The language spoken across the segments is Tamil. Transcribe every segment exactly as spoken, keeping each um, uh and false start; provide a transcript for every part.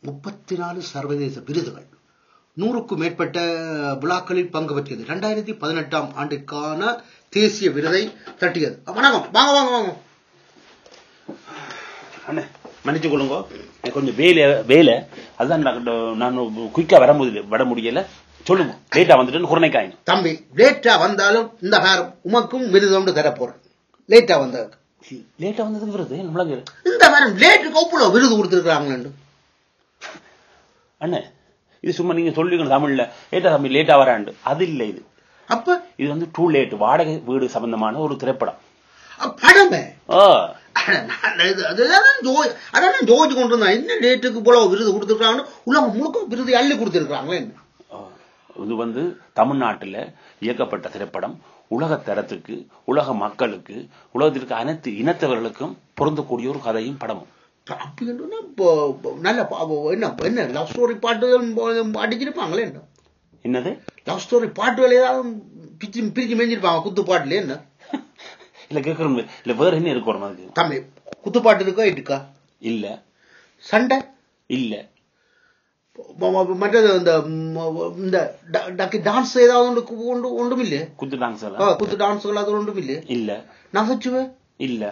முப்பத்தி நாலு சர்வதேச விருதுகள், நூறுக்கும் மேற்பட்ட விழாக்களில் பங்கு பெற்றது. இரண்டாயிரத்தி பதினெட்டாம் ஆண்டுக்கான தேசிய விருதை தட்டியது. வணக்கம், வாங்க வாங்க வாங்க. அண்ணே மன்னிச்சு கொள்ளுங்க, கொஞ்சம் வேலை வேலை அதுதான் நான் குயிக்கா வர முடியல வர முடியல சொல்லுங்க. லேட்டா வந்துட்டு குறைக்காய் தம்பி, லேட்டா வந்தாலும் இந்த வாரம் உமக்கும் விருது ஒன்று தர போறேன். லேட்டா வந்ததுக்கு லேட்டா வந்ததுக்கு விருது நம்மள இந்த வாரம் லேட்டுக்கு ஒப்புல விருது கொடுத்துருக்காங்க. அண்ணே இது சும்மா நீங்க சொல்லிக்கணும் தமிழ்ல லேட்டா தம்பி லேட்டா வராண்டு, அது இல்லை. இது அப்ப இது வந்து டூ லேட் வாடகை வீடு சம்பந்தமான ஒரு திரைப்படம். படமே அதான் ஜோதிச்சு கொண்டு இருந்தா என்ன லேட்டுக்கு போல விருது கொடுத்துருக்காங்க. உலகம் முழுக்க விருது அள்ளி கொடுத்துருக்காங்களே. இது வந்து தமிழ்நாட்டில் இயக்கப்பட்ட திரைப்படம். உலக தரத்துக்கு, உலக மக்களுக்கு, உலகத்திற்கு அனைத்து இனத்தவர்களுக்கும் பொருந்தக்கூடிய ஒரு கதையும் படமும். அப்படி நல்ல என்ன என்ன லவ் ஸ்டோரி பாட்டுகள் அடிச்சிருப்பாங்களே. என்ன என்னது லவ் ஸ்டோரி பாட்டுகள் ஏதாவது பிரிச்சு பிரிச்சு மேஞ்சிருப்பாங்க குத்து பாட்டுல. என்ன இல்ல கேட்கறோம் இல்ல வேற என்ன இருக்கும் அதுக்கு தம்பி? குத்துப்பாட்டு இருக்கா இருக்கா? இல்ல. சண்டை இல்ல. மற்றது இந்த டான்ஸ் ஏதாவது ஒன்றும் இல்லையே. குத்து டான்ஸ் குத்து டான்ஸ்கள் அது ஒன்றும் இல்லையே. இல்ல. நகைச்சுவை இல்ல.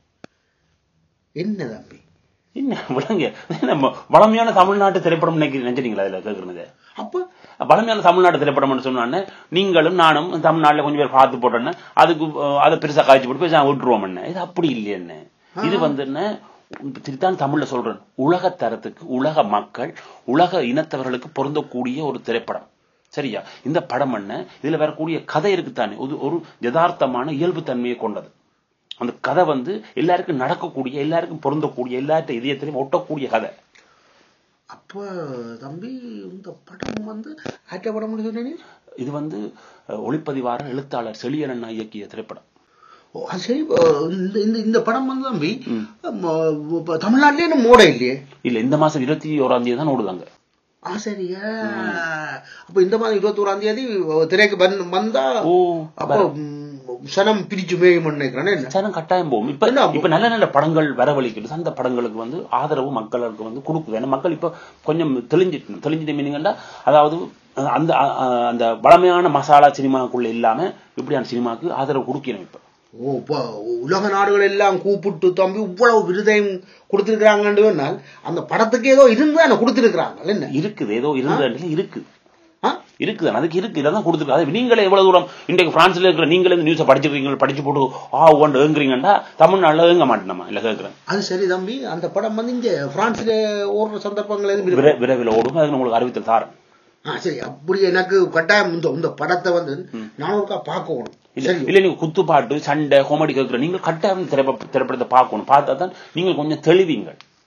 என்ன தம்பி என்ன விளங்க வளமையான தமிழ்நாட்டு திரைப்படம் நினைக்கிறீங்களா? அதுல கேட்கறது அப்ப வளமையான தமிழ்நாட்டு திரைப்படம் சொன்னானே நீங்களும் நானும் தமிழ்நாட்டில் கொஞ்சம் பேர் பார்த்து போட்டோன்னு அதுக்கு அதை பெருசா காய்ச்சி போட்டு பேச விட்டுருவோம். என்ன இது அப்படி இல்லையன்னு. இது வந்து என்ன திருத்தான் தமிழ்ல சொல்றேன், உலக தரத்துக்கு, உலக மக்கள், உலக இனத்தவர்களுக்கு பொருந்தக்கூடிய ஒரு திரைப்படம். சரியா? இந்த படம் என்ன இதுல வரக்கூடிய கதை இருக்குத்தானே ஒரு யதார்த்தமான இயல்பு தன்மையை கொண்டது. அந்த கதை வந்து எல்லாருக்கும் நடக்கக்கூடிய, எல்லாருக்கும் பொருந்தக்கூடிய, எல்லார்ட்ட இதயத்திலையும் ஒட்டக்கூடிய கதை. அப்ப தம்பி இந்த படம் வந்து ஆட்ட படம் சொன்னீங்க. இது வந்து ஒளிப்பதிவாளர் எழுத்தாளர் செழியன் இயக்கிய திரைப்படம். சரி, இந்த படம் வந்து தம்பி தமிழ்நாட்டிலே மோட இல்லையே. இல்ல, இந்த மாசம் இருபத்தி ஓராம் தேதி தான் ஓடுதாங்க. சரியா? அப்ப இந்த மாதம் இருபத்தி ஓராம் தேதி திரைக்கு வந்தா அப்ப சனம் பிரிச்சு மேயும் நினைக்கிறேன். சனம் கட்டாயம் போகும். இப்ப இப்ப நல்ல நல்ல படங்கள் வரவழைக்கிறது. அந்த படங்களுக்கு வந்து ஆதரவு மக்களுக்கு வந்து கொடுக்குது. ஏன்னா மக்கள் இப்ப கொஞ்சம் தெளிஞ்சிட்டு தெளிஞ்சிட்டு மீனிங்கண்டா, அதாவது அந்த அந்த வளமையான மசாலா சினிமாக்குள்ள இல்லாம இப்படியான சினிமாக்கு ஆதரவு கொடுக்கணும். இப்ப ஓ உலக நாடுகள் எல்லாம் கூப்பிட்டு தம்பி இவ்வளவு விருதையும் கொடுத்திருக்கிறாங்க. அந்த படத்துக்கு ஏதோ இருந்து கொடுத்திருக்கிறாங்க. என்ன இருக்குது? ஏதோ இருந்த இருக்கு இருக்குது அதுக்கு இருக்கு. இதான் கொடுத்துருக்கு. நீங்களே எவ்வளவு தூரம் இன்றைக்கு பிரான்ஸ்ல இருக்கிற நீங்களே இந்த நியூஸை படிச்சிருக்கீங்க, படிச்சு போட்டு ஆ ஒன்று ஏங்குறீங்கன்னா தமிழ்நாடுல ஏங்க மாட்டேன் இல்ல கேட்கிறேன். அது சரி தம்பி, அந்த படம் வந்து இங்க பிரான்ஸ்ல ஓடுற சந்தர்ப்பங்கள் எதுவும் விரைவில் ஓடும். அதுக்கு உங்களுக்கு அறிவித்தல் தாரேன். சரி, அப்படி எனக்கு கட்டாயம் இந்த படத்தை வந்து நானூறுக்கா பார்க்கணும். இல்ல நீங்க குத்துப்பாட்டு சண்டை காமெடி கேட்கிற நீங்க கட்டாயம் திரைப்படத்தை பார்க்கணும். பார்த்தா தான் நீங்க கொஞ்சம் தெளிவீங்க.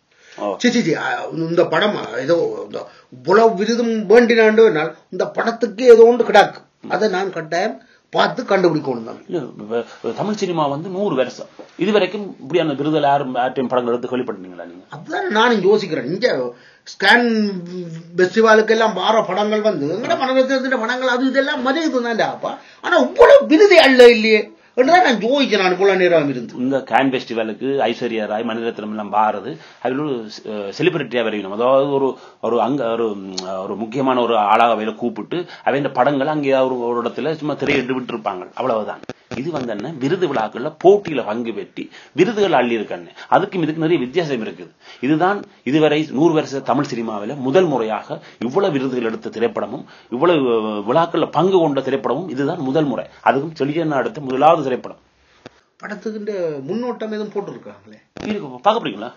இந்த படம் ஏதோ இவ்வளவு விருதும் வேண்டினாண்டு இந்த படத்துக்கு ஏதோ ஒன்று கிடாக்கு. அதை நான் கட்டாயம் பார்த்து கண்டுபிடிக்கணும் தான். தமிழ் சினிமா வந்து நூறு வருஷம் இதுவரைக்கும் இப்படியான விருதுல யாரும் யார்ட்டையும் படங்கள் எடுத்து கேள்விப்பட்டீங்களா நீங்க? அதுதான் நானும் யோசிக்கிறேன். இங்க ஸ்கேன் பெஸ்டிவலுக்கு எல்லாம் வார படங்கள் வந்து எங்கட மனதில் படங்கள் அது இதெல்லாம் மதியது தான்டாப்பா. ஆனா இவ்வளவு விருது அல்ல இல்லையே நான் ஜோதிச்சேன். நான் போல நேரம் இருந்து இந்த கேன் பெஸ்டிவலுக்கு ஐஸ்வர்யா ராய் மணிரத்னம் எல்லாம் பாரது அதில் ஒரு செலிபிரிட்டியா வரையணும். அதாவது ஒரு ஒரு அங்க ஒரு ஒரு முக்கியமான ஒரு ஆளாக அவையில கூப்பிட்டு அவை இந்த படங்களை அங்கே ஒரு இடத்துல சும்மா திரையிட்டு விட்டு இருப்பாங்க. அவ்வளவுதான். இது வந்து என்ன விருது விழாக்கள்ல போட்டியில பங்கு பெற்றி விருதுகள் அள்ளி இருக்கான்னு. அதுக்கும் இதுக்கு நிறைய வித்தியாசம் இருக்குது. இதுதான் இதுவரை நூறு வருஷ தமிழ் சினிமாவில் முதல் முறையாக இவ்வளவு விருதுகள் எடுத்த திரைப்படமும் இவ்வளவு விழாக்கள்ல பங்கு கொண்ட திரைப்படமும் இதுதான் முதல் முறை. அதுக்கும் செழியன் அடுத்த முதலாவது திரைப்படம். படத்துக்கு முன்னோட்டம் எதுவும் போட்டிருக்காங்களே, பார்க்க போறீங்களா?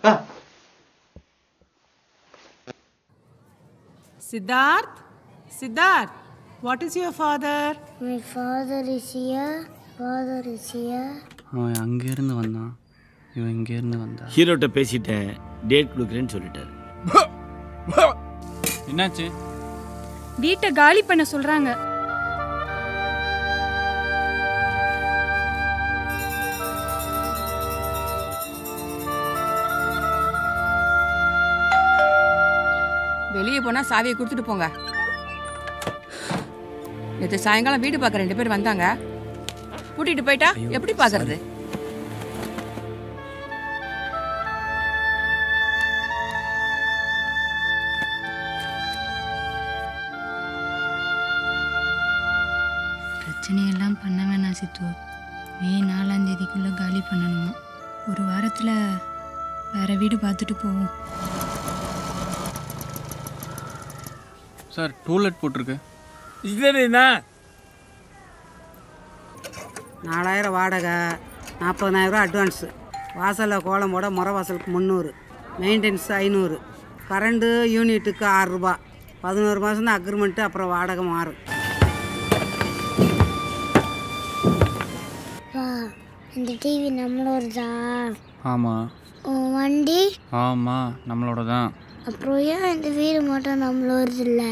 Siddharth, Siddharth, what is your father? My father is here. Father is here. அவன் அங்கேருந்து வந்தான், இவன் இங்கேருந்து வந்தான். ஹீரோட்ட பேசிட்டேன், டேட் கொடுக்குறேன்னு சொல்லிட்டாரு. என்னாச்சு? வீட்டை காலி பண்ண சொல்றாங்க. வெளியே போனா சாவியை கொடுத்துட்டு போங்க. நேற்று சாயங்காலம் வீடு பார்க்க ரெண்டு பேர் வந்தாங்க. கூட்டிட்டு போயிட்டா எப்படி பாக்குறது? பிரச்சனையெல்லாம் பண்ண வேணாம் சித்து. மே நாலாம் தேதிக்குள்ளே காலி பண்ணணுமா. ஒரு வாரத்தில் வேற வீடு பார்த்துட்டு போவோம். சார் டூலெட் போட்டிருக்கு. இதுனா நாலாயிரம் வாடகை, நாற்பதாயிரரூவா அட்வான்ஸு, வாசலில் கோலம் போட முறை வாசலுக்கு முந்நூறு, மெயின்டெனன்ஸ் ஐநூறு, கரண்ட்டு யூனிட்டுக்கு ஆறு ரூபா, பதினோரு மாதம் தான் அக்ரிமெண்ட்டு, அப்புறம் வாடகை மாறும். இந்த டிவி நம்மளோடதா? ஆமாம். வண்டி? ஆமாம் நம்மளோட தான். அப்புறம் ஏன் இந்த வீடு மட்டும் நம்மளோடது இல்லை?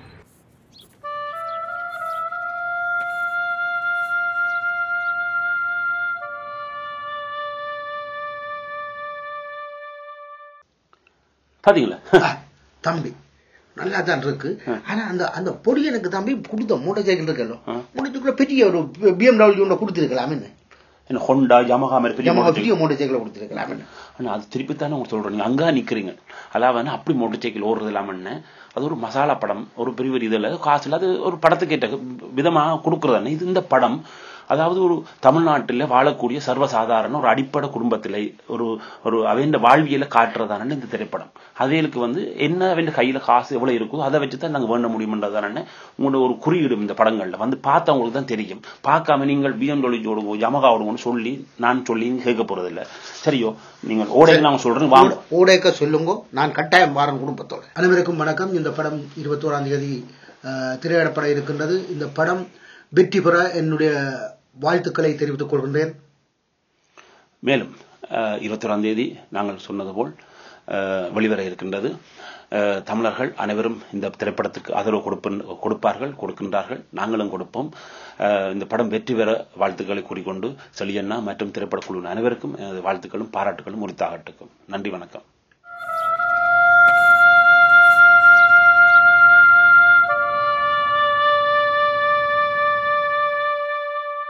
பாத்தீங்களா தம்பி நல்லா தான் இருக்கு. ஆனா அந்த அந்த பொடி எனக்கு தம்பி கொடுத்த மோட்டார் சைக்கிள் இருக்கല്ലോ, முடிச்சுக்குள்ள பெரிய ஒரு பிஎம்டபிள்யூ கொடுத்துருக்கலாம். என்ன என்ன ஹோண்டா யமஹா மாதிரி பெரிய மோட்டார் சைக்கிள் கொடுத்துருக்கலாம். ஆனா அது திருப்பி தானே உங்களுக்கு சொல்றேன். நீங்க அங்கா நிக்கிறீங்க, அதாவது அப்படி மோட்டார் சைக்கிள் ஓடுறது இல்லாமன்னு அது ஒரு மசாலா படம், ஒரு பெரிய பெரிய இதில் காசுல அது ஒரு படத்துக்கு ஏற்ற விதமாக கொடுக்குறதானே. இது இந்த படம் அதாவது ஒரு தமிழ்நாட்டில் வாழக்கூடிய சர்வசாதாரண ஒரு அடிப்படை குடும்பத்தில் ஒரு ஒரு அவன் வாழ்வியலை காட்டுறதானே இந்த திரைப்படம். அவைகளுக்கு வந்து என்ன அவன் கையில் காசு எவ்வளோ இருக்கோ அதை வச்சு தான் நாங்கள் வேண்ட முடியுமன்றதானே உங்களோட ஒரு குறியீடு. இந்த படங்களில் வந்து பார்த்தவங்களுக்கு தான் தெரியும். பார்க்காம நீங்கள் பிஎம்டபிள்யூ ஓடுவோம் யமகா ஓடுவோம்னு சொல்லி நான் சொல்லி கேட்க போறதில்லை. சரியோ, நீங்கள் ஓடைக்கு நாங்கள் சொல்றேன் வாங்க, ஓடைக்க சொல்லுங்க, நான் கட்டாயம் வாரன் குடும்பத்தோட. அனைவருக்கும் வணக்கம். இந்த படம் இருபத்தோராம் தேதி திரையிடப்பட இருக்கின்றது. இந்த படம் வெற்றி பெற என்னுடைய வாழ்த்துக்களை தெரிவித்துக் கொள்கின்றேன். மேலும் இருபத்தோராம் தேதி நாங்கள் சொன்னது போல் வெளிவர இருக்கின்றது. தமிழர்கள் அனைவரும் இந்த திரைப்படத்துக்கு ஆதரவு கொடுப்பார்கள், கொடுக்கின்றார்கள், நாங்களும் கொடுப்போம். இந்த படம் வெற்றி பெற வாழ்த்துக்களை கூறிக்கொண்டு செலியண்ணா மற்றும் திரைப்பட குழு அனைவருக்கும் வாழ்த்துக்களும் பாராட்டுகளும் உரித்தாகட்டுக்கும். நன்றி, வணக்கம்.